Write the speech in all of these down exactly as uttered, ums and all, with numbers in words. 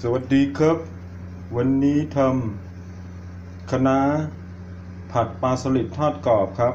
สวัสดีครับวันนี้ทำคะน้าผัดปลาสลิดทอดกรอบครับ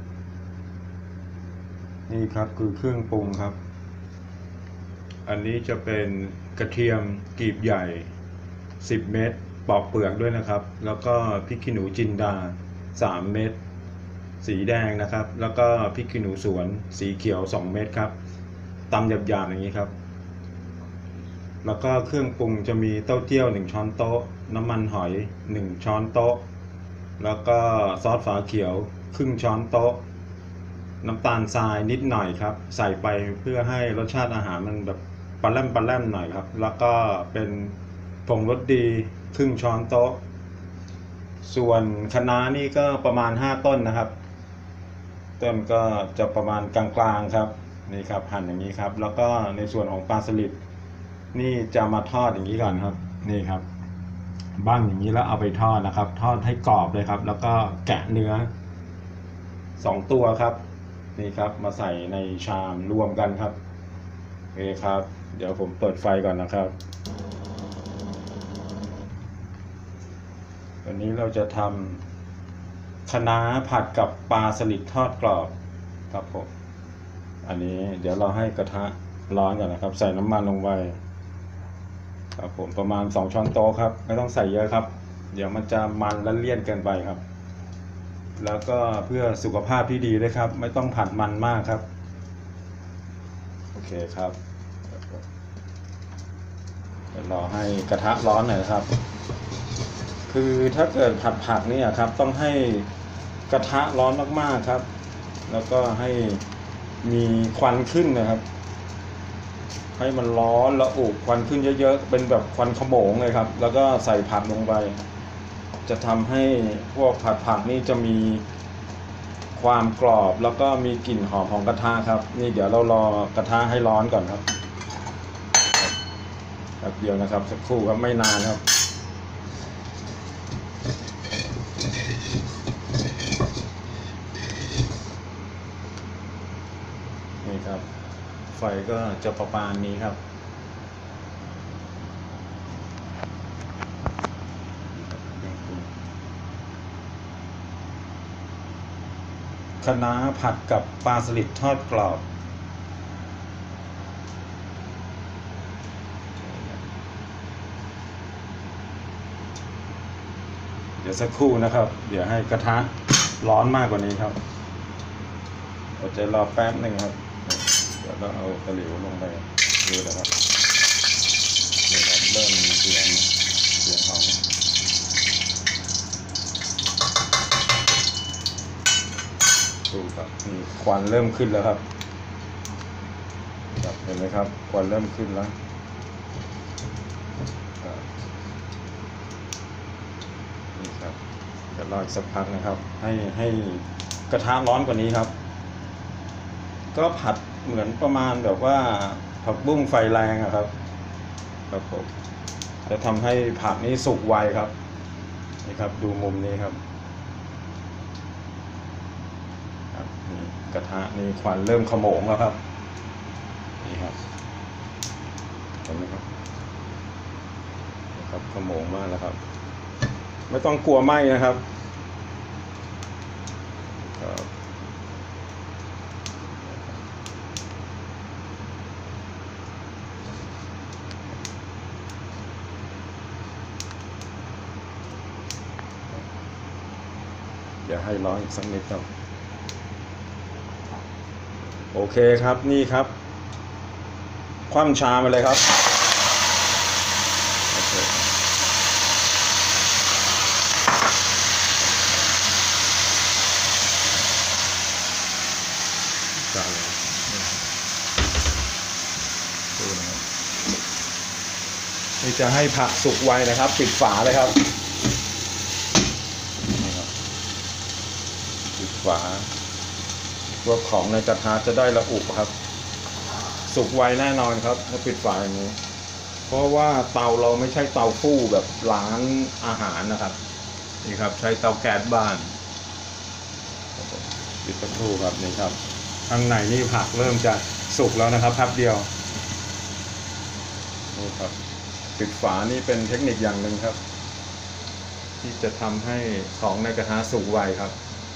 นี่ครับคือเครื่องปรุงครับอันนี้จะเป็นกระเทียมกลีบใหญ่สิบเม็ดปอกเปลือกด้วยนะครับแล้วก็พริกขี้หนูจินดาสามเม็ดสีแดงนะครับแล้วก็พริกขี้หนูสวนสีเขียวสองเม็ดครับตำหยาบๆอย่างนี้ครับแล้วก็เครื่องปรุงจะมีเต้าเจี้ยวหนึ่งช้อนโต๊ะน้ำมันหอยหนึ่งช้อนโต๊ะแล้วก็ซอสฝาเขียวครึ่งช้อนโต๊ะน้ำตาลทรายนิดหน่อยครับใส่ไปเพื่อให้รสชาติอาหารมันแบบปลาแรมปลาแรมหน่อยครับแล้วก็เป็นผงรสดีครึ่งช้อนโต๊ะส่วนคะน้านี่ก็ประมาณห้าต้นนะครับต้นก็จะประมาณกลางๆครับนี่ครับหั่นอย่างนี้ครับแล้วก็ในส่วนของปลาสลิดนี่จะมาทอดอย่างนี้ก่อนครับนี่ครับบ้างอย่างนี้แล้วเอาไปทอดนะครับทอดให้กรอบเลยครับแล้วก็แกะเนื้อสองตัวครับนี่ครับมาใส่ในชามรวมกันครับโอเคครับเดี๋ยวผมเปิดไฟก่อนนะครับวันนี้เราจะทำคะน้าผัดกับปลาสลิดทอดกรอบครับผมอันนี้เดี๋ยวเราให้กระทะร้อนก่อนนะครับใส่น้ำมันลงไปครับผมประมาณสองช้อนโต๊ะครับไม่ต้องใส่เยอะครับเดี๋ยวมันจะมันและเลี่ยนเกินไปครับแล้วก็เพื่อสุขภาพที่ดีด้วยครับไม่ต้องผัดมันมากครับโอเคครับเดี๋ยวรอให้กระทะร้อนหน่อยครับคือถ้าเกิดผัดผักนี่ครับต้องให้กระทะร้อนมากๆครับแล้วก็ให้มีควันขึ้นนะครับให้มันร้อนแล้วอุควันขึ้นเยอะๆเป็นแบบควันขโมงเลยครับแล้วก็ใส่ผักลงไปจะทำให้พวกผัดผักนี่จะมีความกรอบแล้วก็มีกลิ่นหอมของกระทะครับนี่เดี๋ยวเรารอกระทะให้ร้อนก่อนครับแป๊บเดียวนะครับสักครู่ครับไม่นานครับนี่ครับไฟก็จะประมาณนี้ครับคะน้าผัดกับปลาสลิดทอดกรอบเดี๋ยวสักครู่นะครับเดี๋ยวให้กระทะร้อนมากกว่านี้ครับเราจะรอแป๊บหนึ่งครับเดี๋ยวเราเอาตะหลิวลงไปดูนะครับนี่ครับเริ่มเสียงเสียงของดูครับนี่ควันเริ่มขึ้นแล้วครับเห็นไหมครับควันเริ่มขึ้นแล้วนี่ครับจะรออีกสักพักนะครับให้ให้กระทะร้อนกว่านี้ครับก็ผัดเหมือนประมาณแบบว่าผักบุ้งไฟแรงอะครับครับผมจะทำให้ผักนี้สุกไวครับนี่ครับดูมุมนี้ครับนี่กระทะนี่ควันเริ่มขโมงแล้วครับนี่ครับเห็นไหมครับนะครับขโมงมากแล้วครับไม่ต้องกลัวไหม้นะครับเดี๋ยวให้ร้อนอีกสักนิดครับโอเคครับนี่ครับคว่ำชาไปเลยครับโอเคจานเลยดูนะครับนี่จะให้ผักสุกไวนะครับปิดฝาเลยครับปิดฝาตัวของในกระทะจะได้ระอุครับสุกไวแน่นอนครับถ้าปิดฝาอย่างนี้เพราะว่าเตาเราไม่ใช่เตาฟู่แบบร้านอาหารนะครับนี่ครับใช้เตาแก๊สบ้านปิดสักครู่ครับนี่ครับข้างในนี่ผักเริ่มจะสุกแล้วนะครับแป๊บเดียวนี่ครับปิดฝานี่เป็นเทคนิคอย่างหนึ่งครับที่จะทำให้ของในกระทะสุกไวครับ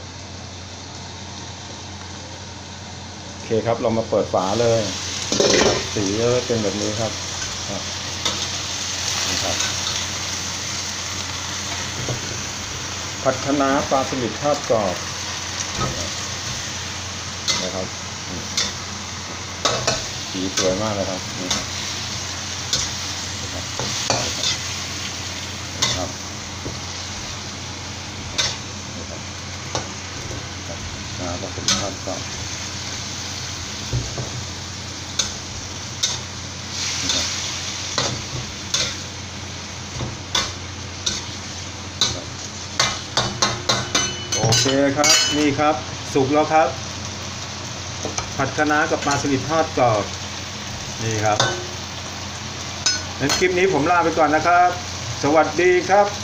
โอเคครับเรามาเปิดฝาเลยครับสีก็เป็นแบบนี้ครับนี่ครับผัดคะน้าปลาสลิดทอดกรอบนะครับสีสวยมากเลยครับนี่ครับครับน้ำปลาสลิดทอดกรอบโอเคครับนี่ครับสุกแล้วครับผัดคะน้ากับปลาสลิดทอดกรอบนี่ครับงั้นคลิปนี้ผมลาไปก่อนนะครับสวัสดีครับ